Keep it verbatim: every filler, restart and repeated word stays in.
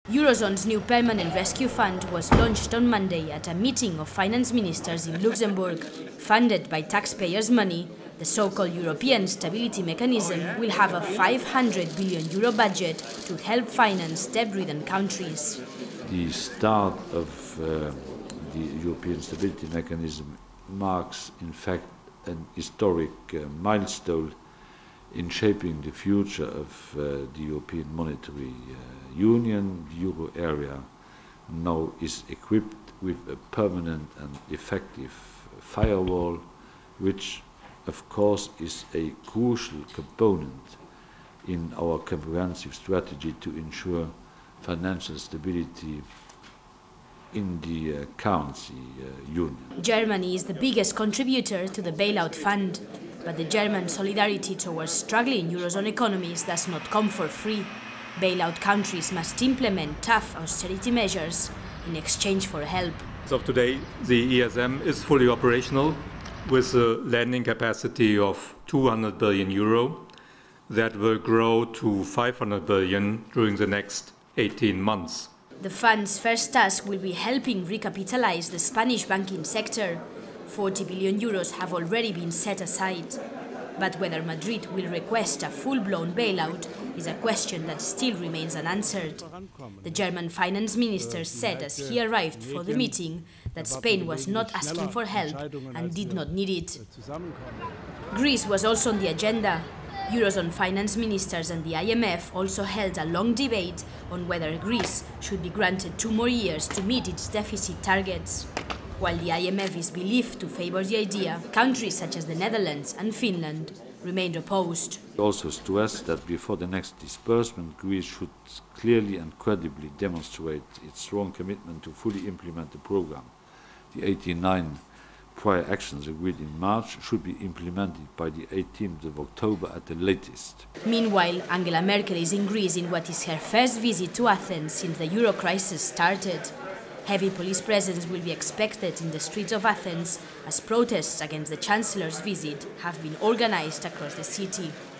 Eurozone's new permanent rescue fund was launched on Monday at a meeting of finance ministers in Luxembourg. Funded by taxpayers' money, the so-called European Stability Mechanism will have a five hundred billion euro budget to help finance debt-ridden countries. The start of uh, the European Stability Mechanism marks, in fact, an historic uh, milestone in shaping the future of uh, the European Monetary uh, Union. The euro area now is equipped with a permanent and effective firewall, which of course is a crucial component in our comprehensive strategy to ensure financial stability in the uh, currency uh, union. Germany is the biggest contributor to the bailout fund, but the German solidarity towards struggling Eurozone economies does not come for free. Bailout countries must implement tough austerity measures in exchange for help. As of today, the E S M is fully operational with a lending capacity of two hundred billion euro that will grow to five hundred billion during the next eighteen months. The fund's first task will be helping recapitalize the Spanish banking sector. forty billion euros have already been set aside. But whether Madrid will request a full-blown bailout is a question that still remains unanswered. The German finance minister said as he arrived for the meeting that Spain was not asking for help and did not need it. Greece was also on the agenda. Eurozone finance ministers and the I M F also held a long debate on whether Greece should be granted two more years to meet its deficit targets. While the I M F is believed to favor the idea, countries such as the Netherlands and Finland remained opposed. We also stressed that before the next disbursement, Greece should clearly and credibly demonstrate its strong commitment to fully implement the programme. The eighty-nine prior actions agreed in March should be implemented by the eighteenth of October at the latest. Meanwhile, Angela Merkel is in Greece in what is her first visit to Athens since the euro crisis started. Heavy police presence will be expected in the streets of Athens as protests against the Chancellor's visit have been organized across the city.